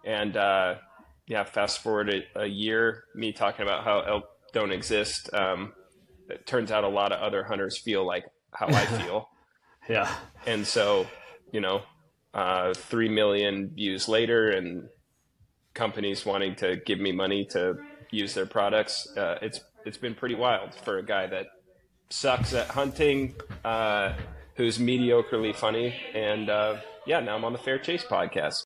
And fast forward a year, me talking about how elk don't exist. It turns out a lot of other hunters feel like how I feel. Yeah. And so, you know, 3 million views later and companies wanting to give me money to use their products. It's been pretty wild for a guy that sucks at hunting, who's mediocrely funny. And now I'm on the Fair Chase podcast.